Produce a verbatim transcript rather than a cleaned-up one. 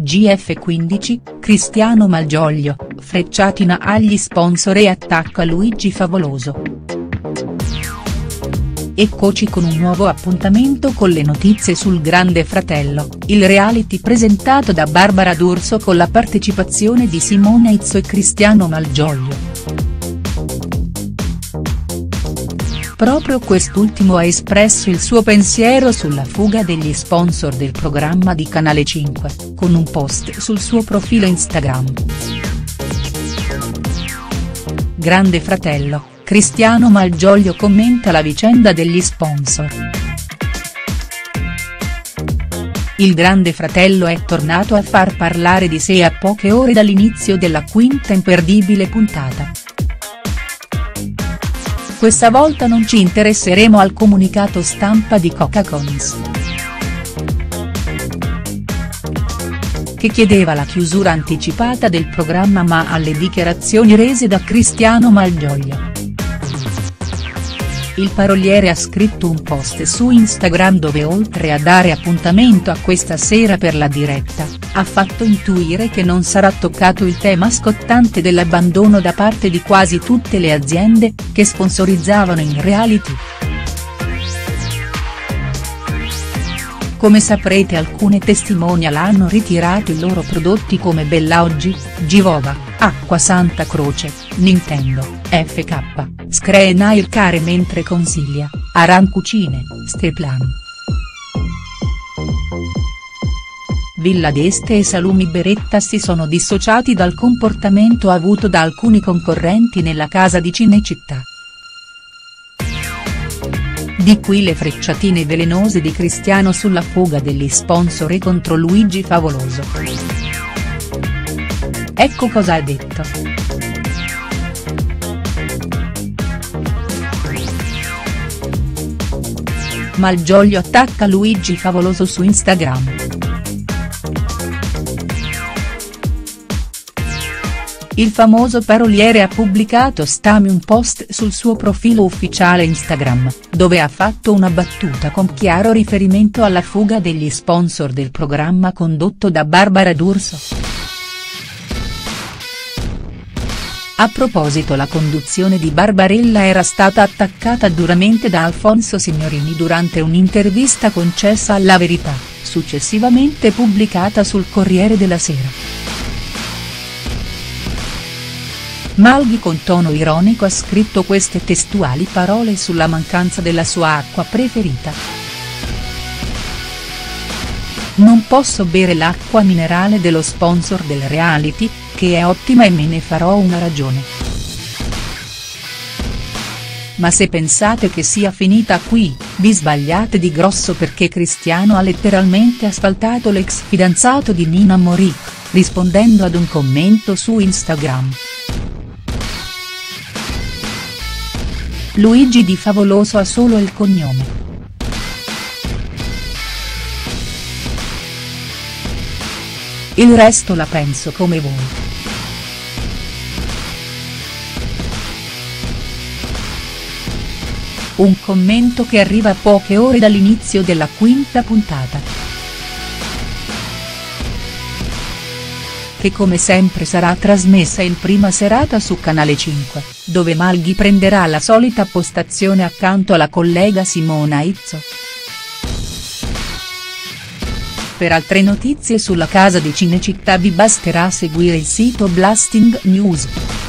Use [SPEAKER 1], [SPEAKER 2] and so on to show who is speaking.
[SPEAKER 1] G F quindici, Cristiano Malgioglio, frecciatina agli sponsor e attacca Luigi Favoloso. Eccoci con un nuovo appuntamento con le notizie sul Grande Fratello, il reality presentato da Barbara D'Urso con la partecipazione di Simona Izzo e Cristiano Malgioglio. Proprio quest'ultimo ha espresso il suo pensiero sulla fuga degli sponsor del programma di Canale cinque, con un post sul suo profilo Instagram. Grande Fratello, Cristiano Malgioglio commenta la vicenda degli sponsor. Il Grande Fratello è tornato a far parlare di sé a poche ore dall'inizio della quinta imperdibile puntata. Questa volta non ci interesseremo al comunicato stampa di Coca-Cola, che chiedeva la chiusura anticipata del programma, ma alle dichiarazioni rese da Cristiano Malgioglio. Il paroliere ha scritto un post su Instagram dove, oltre a dare appuntamento a questa sera per la diretta, ha fatto intuire che non sarà toccato il tema scottante dell'abbandono da parte di quasi tutte le aziende che sponsorizzavano il reality. Come saprete, alcune testimonial hanno ritirato i loro prodotti come Bella Oggi, Givova, Acqua Santa Croce, Nintendo, F K, Scree Nail Care, mentre Consiglia, Aran Cucine, Steplan, Villa d'Este e Salumi Beretta si sono dissociati dal comportamento avuto da alcuni concorrenti nella casa di Cinecittà. Di qui le frecciatine velenose di Cristiano sulla fuga degli sponsor e contro Luigi Favoloso. Ecco cosa ha detto. Malgioglio attacca Luigi Favoloso su Instagram. Il famoso paroliere ha pubblicato stami un post sul suo profilo ufficiale Instagram, dove ha fatto una battuta con chiaro riferimento alla fuga degli sponsor del programma condotto da Barbara D'Urso. A proposito, la conduzione di Barbarella era stata attaccata duramente da Alfonso Signorini durante un'intervista concessa alla Verità, successivamente pubblicata sul Corriere della Sera. Malghi con tono ironico ha scritto queste testuali parole sulla mancanza della sua acqua preferita. Non posso bere l'acqua minerale dello sponsor del reality, che è ottima, e me ne farò una ragione. Ma se pensate che sia finita qui, vi sbagliate di grosso, perché Cristiano ha letteralmente asfaltato l'ex fidanzato di Nina Moric, rispondendo ad un commento su Instagram. Luigi di Favoloso ha solo il cognome. Il resto la penso come voi. Un commento che arriva a poche ore dall'inizio della quinta puntata, che come sempre sarà trasmessa in prima serata su Canale cinque, dove Malghi prenderà la solita postazione accanto alla collega Simona Izzo. Per altre notizie sulla casa di Cinecittà vi basterà seguire il sito Blasting News.